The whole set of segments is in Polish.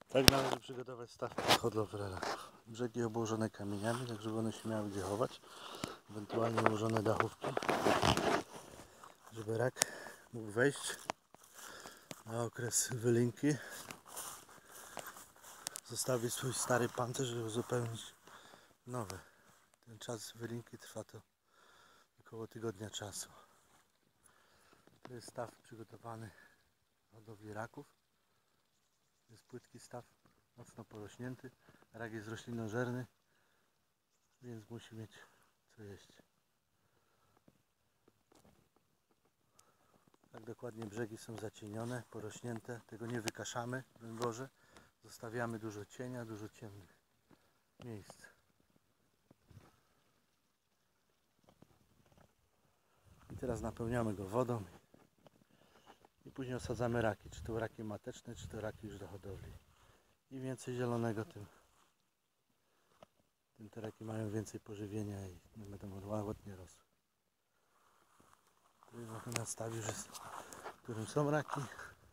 Tak należy przygotować staw hodowlę raków. Brzegi obłożone kamieniami, tak żeby one się miały gdzie chować. Ewentualnie ułożone dachówki, żeby rak mógł wejść na okres wylinki. Zostawić swój stary pancerz, żeby uzupełnić nowe. Ten czas wylinki trwa to około tygodnia czasu. To jest staw przygotowany do hodowli raków. To jest płytki staw, mocno porośnięty. Rak jest roślinożerny, więc musi mieć co jeść. Tak dokładnie brzegi są zacienione, porośnięte. Tego nie wykaszamy, broń Boże. Zostawiamy dużo cienia, dużo ciemnych miejsc. I teraz napełniamy go wodą i później osadzamy raki. Czy to raki mateczne, czy to raki już do hodowli. Im więcej zielonego, tym te raki mają więcej pożywienia i będą ładnie rosły. Tu jest na stawie, w którym są raki.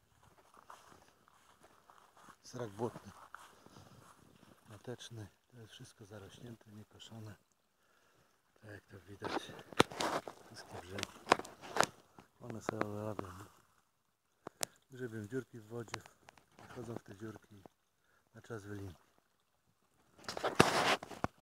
Jest rak błotny, mateczny. To jest wszystko zarośnięte, niekoszone. Tak jak to widać, wszystkie brzegi. One sobie robią. Grzebią dziurki w wodzie, wchodzą w te dziurki na czas wylinki.